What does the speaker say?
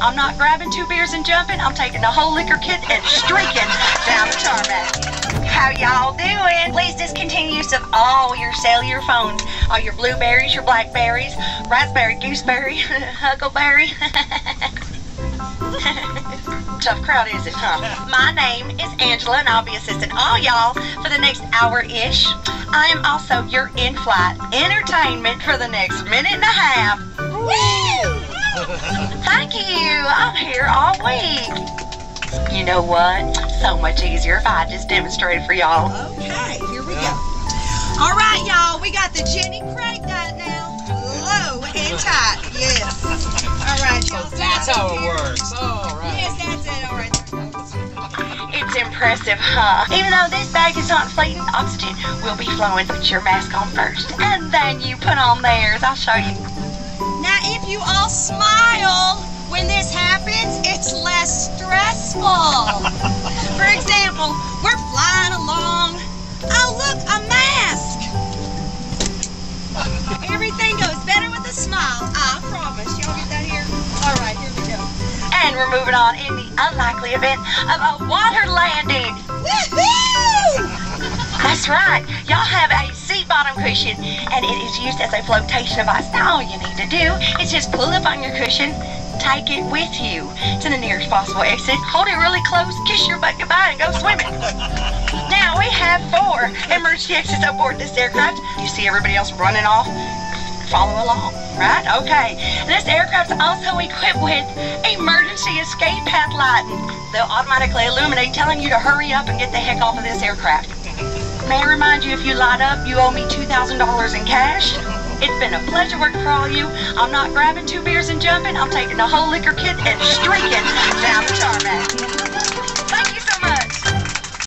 I'm not grabbing 2 beers and jumping. I'm taking the whole liquor kit and streaking down the tarmac. How y'all doing? Please discontinue use of all your cellular phones. All your blueberries, your blackberries, raspberry, gooseberry, huckleberry. Tough crowd, is it, huh? My name is Angela, and I'll be assisting all y'all for the next hour-ish. I am also your in-flight entertainment for the next minute and a half. Woo! Thank you. I'm here all week. You know what? So much easier if I just demonstrated for y'all. Okay, here we go. All right, y'all. We got the Jenny Craig diet now. Low and tight. Yes. All right, y'all. That's how it works. All right. Yes, that's it. All right. It's impressive, huh? Even though this bag is not inflating, oxygen will be flowing. Put your mask on first, and then you put on theirs. I'll show you. Now, if you all smile when this happens, it's less stressful. For example, we're flying along. Oh, look, a mask. Everything goes better with a smile. I promise. Y'all get that here? All right, here we go. And we're moving on in the unlikely event of a water landing. Woohoo! That's right. Y'all have a seat bottom cushion, and it is used as a flotation device. Now all you need to do is just pull up on your cushion, take it with you to the nearest possible exit, hold it really close, kiss your butt goodbye, and go swimming. Now we have 4 emergency exits aboard this aircraft. You see everybody else running off? Follow along, right? Okay. This aircraft's also equipped with emergency escape path lighting. They'll automatically illuminate, telling you to hurry up and get the heck off of this aircraft. May I remind you, if you light up, you owe me $2,000 in cash. It's been a pleasure working for all of you. I'm not grabbing 2 beers and jumping. I'm taking the whole liquor kit and streaking down the tarmac.